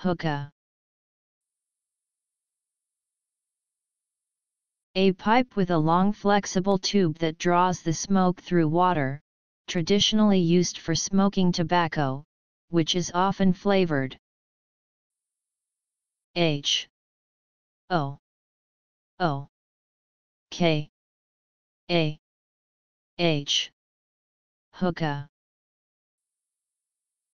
Hookah. A pipe with a long flexible tube that draws the smoke through water, traditionally used for smoking tobacco, which is often flavored. H O O K A H. Hookah.